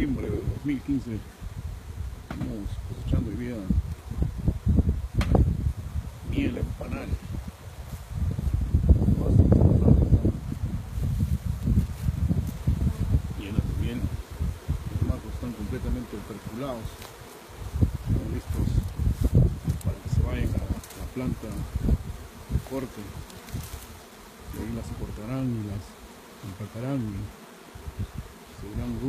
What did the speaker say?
noviembre de 2015. Estamos cosechando hoy día miel en panal. Todas estas plantas están llenas de miel. Los marcos están completamente perculados, están listos para que se vayan a la planta de corte, y ahí las cortarán y las empacarán y seguirán